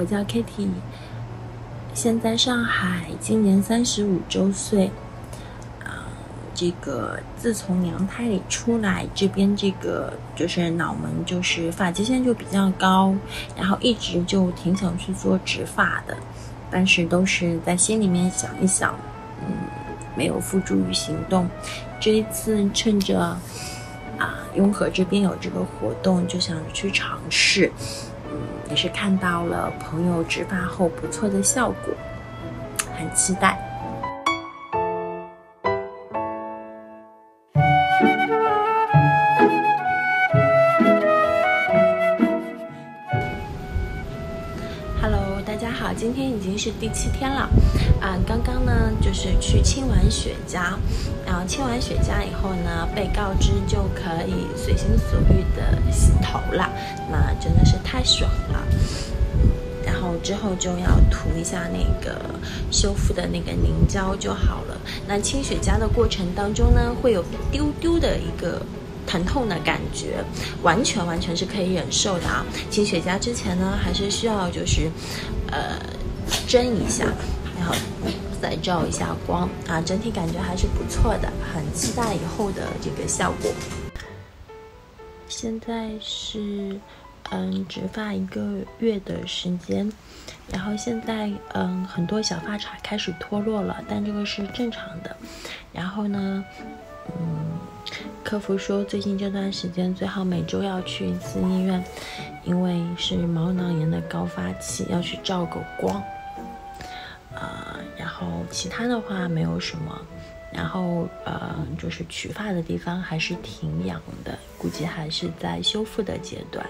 我叫 Kitty， 现在上海，今年35周岁。这个自从娘胎里出来，这边这个就是脑门，就是发际线就比较高，然后一直就挺想去做植发的，但是都是在心里面想一想，没有付诸于行动。这一次趁着雍和这边有这个活动，就想去尝试，也是看到了朋友植发后不错的效果，很期待。Hello， 大家好，今天已经是第7天了，刚刚呢就是去清完雪茄，然后清完雪茄以后呢，被告知就可以随心所欲的洗头了，那真的是太爽了。然后之后就要涂一下那个修复的那个凝胶就好了。那清雪茄的过程当中呢，会有丢丢的一个疼痛的感觉，完全是可以忍受的啊。清雪茄之前呢，还是需要就是蒸一下，然后再照一下光啊，整体感觉还是不错的，很期待以后的这个效果。现在是植发1个月的时间，然后现在很多小发茬开始脱落了，但这个是正常的。然后呢客服说最近这段时间最好每周要去1次医院，因为是毛囊炎的高发期，要去照个光。然后其他的话没有什么，然后就是取发的地方还是挺痒的，估计还是在修复的阶段。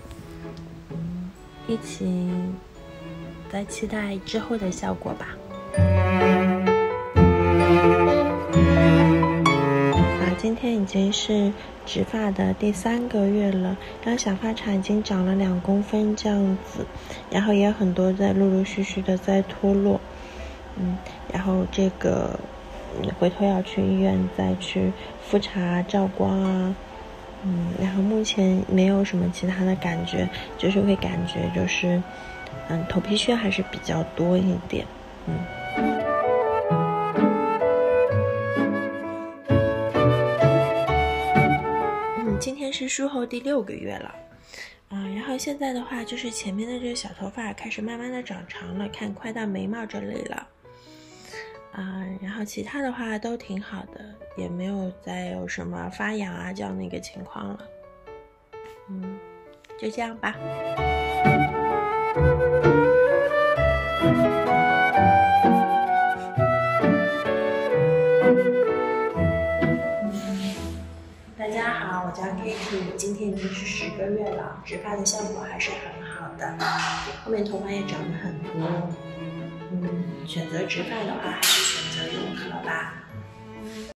一起再期待之后的效果吧。今天已经是植发的第3个月了，然后小发茬已经长了2公分这样子，然后也有很多在陆续的在脱落。然后这个回头要去医院再去复查照光啊。然后目前没有什么其他的感觉，就是会感觉就是头皮屑还是比较多一点。今天是术后第6个月了，然后现在的话就是前面的这个小头发开始慢慢的长长了，看快到眉毛这里了。然后其他的话都挺好的，也没有再有什么发痒啊这样的一个情况了。就这样吧。大家好，我叫 Kitty， 今天已经是10个月了，植发的效果还是很好的，后面头发也长得很多。选择植发的话，还是选择雍和吧。